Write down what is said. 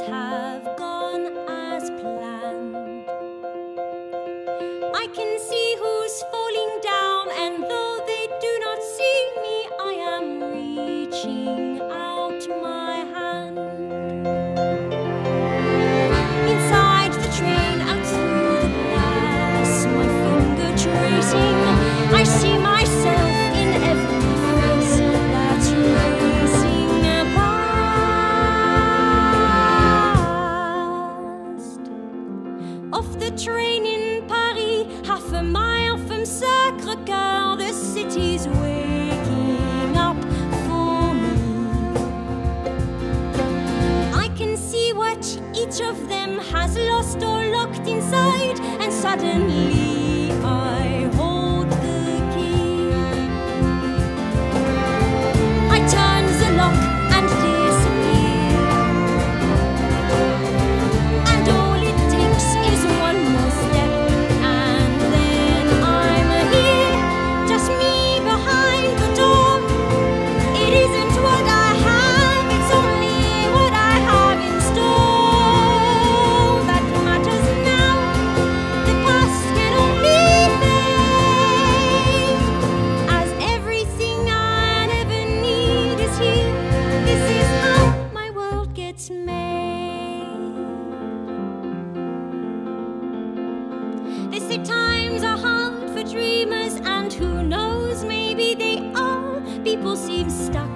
have gone as planned. I can see who's falling down, and though they do not see me, I am reaching out my hand. Inside the train, out through the glass, my finger tracing, I see myself in every face that's racing past. Off the train in Paris, half a mile from Sacré-Cœur, the city's waking up for me. I can see what each of them has lost or locked inside, and suddenly I hold the key. I turn the lock and disappear, and all it takes is one more step, and then I'm here, just me behind the door. It isn't what I have, it's only what I have in store that matters now. The past can only fade, as everything I ever need is here. This is how my world gets made. They say times are hard for dreamers, and who knows, maybe they are. People seem stuck